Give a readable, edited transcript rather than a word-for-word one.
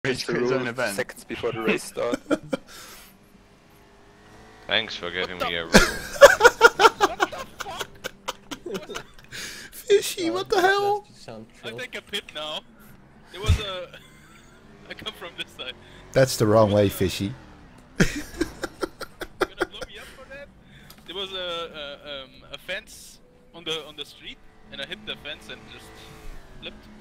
Reach the his own rule event. seconds before the race start. Thanks for giving me a rule. What the fuck? Fishy, what the hell? I take a pit now. There was a... I come from this side. That's the wrong way, Fishy. You gonna blow me up for that? There was a fence on the street, and I hit the fence and just flipped.